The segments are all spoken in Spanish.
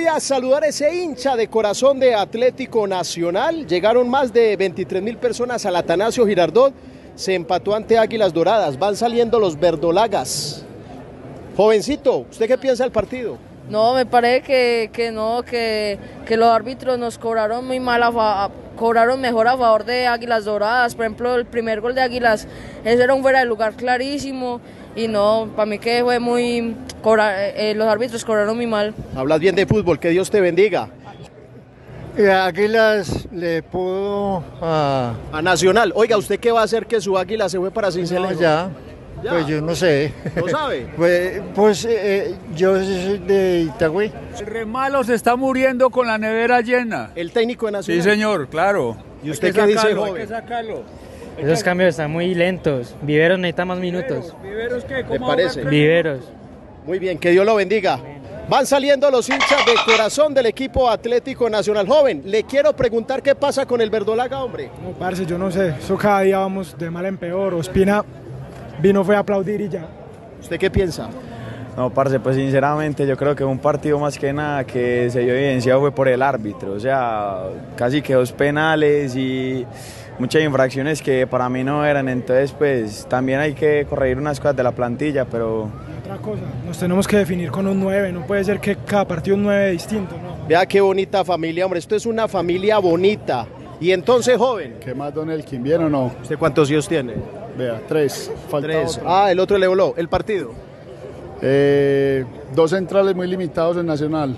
Voy a saludar a ese hincha de corazón de Atlético Nacional. Llegaron más de 23.000 personas al Atanasio Girardot. Se empató ante Águilas Doradas. Van saliendo los verdolagas. Jovencito, ¿usted qué piensa del partido? No, me parece que los árbitros nos cobraron muy mal, cobraron mejor a favor de Águilas Doradas. Por ejemplo, el primer gol de Águilas, ese era un fuera de lugar clarísimo. Y no, para mí que fue muy... los árbitros cobraron muy mal. Hablas bien de fútbol, que Dios te bendiga. Águilas le pudo a Nacional. Oiga, ¿usted qué va a hacer que su Águila se fue para Sincelejo? No, ya. Pues yo no sé. ¿No sabe? pues yo soy de Itagüí. El Remalo se está muriendo con la nevera llena. ¿El técnico de Nacional? Sí, señor, claro. ¿Y usted qué dice, joven? Hay que sacarlo. Esos cambios están muy lentos. Viveros necesita más minutos. ¿Viveros qué? ¿Te parece? Viveros. Muy bien, que Dios lo bendiga. Van saliendo los hinchas de corazón del equipo Atlético Nacional. Joven, le quiero preguntar qué pasa con el verdolaga, hombre. No, parce, yo no sé. Eso cada día vamos de mal en peor. Ospina vino fue a aplaudir y ya. ¿Usted qué piensa? No, parce, pues sinceramente yo creo que un partido más que nada que se dio evidenciado fue por el árbitro. O sea, casi que 2 penales y muchas infracciones que para mí no eran. Entonces, pues también hay que corregir unas cosas de la plantilla, pero... Otra cosa, nos tenemos que definir con un 9. No puede ser que cada partido un 9 distinto, ¿no? Vea qué bonita familia, hombre. Esto es una familia bonita. Y entonces, joven. ¿Qué más, don Elkin? ¿Bien o no? ¿Usted cuántos hijos tiene? Vea, 3. Falta 3. otro. Ah, el otro le voló. ¿El partido? 2 centrales muy limitados en Nacional.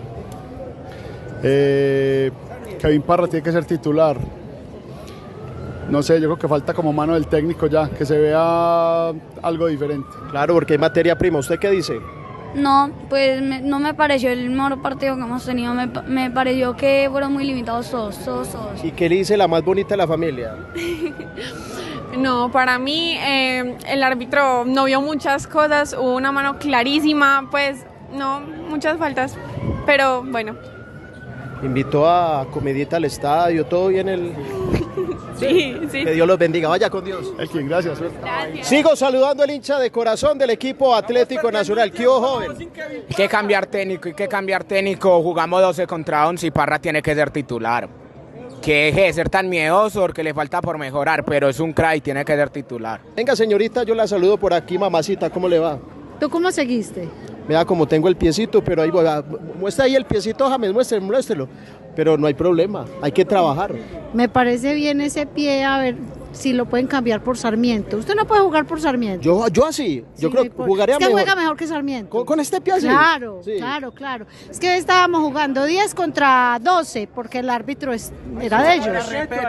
Kevin Parra tiene que ser titular. No sé, yo creo que falta como mano del técnico ya, que se vea algo diferente. Claro, porque hay materia prima. ¿Usted qué dice? No, pues no me pareció el mejor partido que hemos tenido. Me pareció que fueron muy limitados todos. ¿Y qué le dice la más bonita de la familia? No, para mí el árbitro no vio muchas cosas, hubo una mano clarísima, pues no, muchas faltas, pero bueno. Invitó a comidita al estadio, todo bien el... Sí. Que Dios los bendiga, vaya con Dios. Elkin, gracias. Sigo saludando al hincha de corazón del equipo Atlético Nacional. ¿Qué hubo, joven? Hay que cambiar técnico, jugamos 12 contra 11 y Parra tiene que ser titular. Que deje de ser tan miedoso porque le falta por mejorar, pero es un crack y tiene que ser titular. Venga, señorita, yo la saludo por aquí, mamacita, ¿cómo le va? ¿Tú cómo seguiste? Mira, como tengo el piecito, pero ahí voy, muestra ahí el piecito, James, muéstrelo. Pero no hay problema, hay que trabajar. Me parece bien ese pie, a ver si lo pueden cambiar por Sarmiento. Usted no puede jugar por Sarmiento. Yo así, yo creo que jugaría mejor. Es que juega mejor que Sarmiento. ¿Con este pie así? Claro, sí. claro. Es que estábamos jugando 10 contra 12, porque el árbitro era de ellos.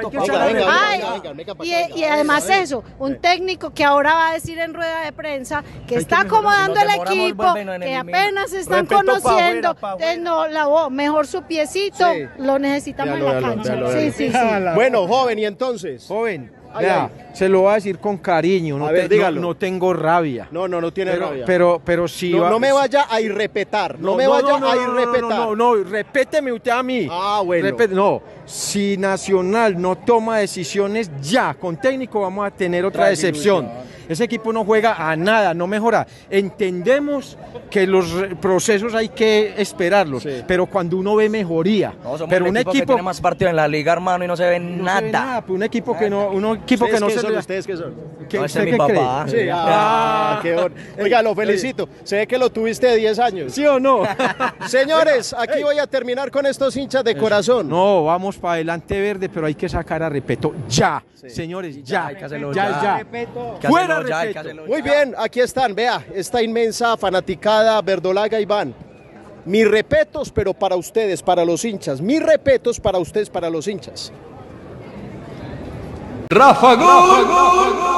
Y además eso, un técnico que ahora va a decir en rueda de prensa que está acomodando el equipo, que apenas se están conociendo. Mejor su piecito, lo necesitamos en la cancha. Sí. Bueno, joven, ¿y entonces? Joven. Vea, se lo voy a decir con cariño, no tengo rabia. No tiene rabia. Pero sí. No me vaya a irrepetar, no me vaya a irrepetar. No, repéteme usted a mí. Ah, bueno. Si Nacional no toma decisiones ya, con técnico vamos a tener otra decepción. Ese equipo no juega a nada, no mejora. Entendemos que los procesos hay que esperarlos, pero cuando uno ve mejoría. Pero un equipo que tiene más partido en la liga, hermano, y no se ve nada. Un equipo que no, ¿Ustedes qué son? Ese es mi papá. Sí. Qué bueno. Oiga, lo felicito. Se ve que lo tuviste de 10 años. ¿Sí o no? Señores, aquí voy a terminar con estos hinchas de corazón. No, vamos para adelante verde, pero hay que sacar a Repeto ya. Señores, ya. Hay que hacerlo ya. Fuera. Muy bien, aquí están, vea, esta inmensa fanaticada verdolaga Iván. Mis respetos, pero para ustedes, para los hinchas. Mis respetos para ustedes, para los hinchas. Rafa Gol.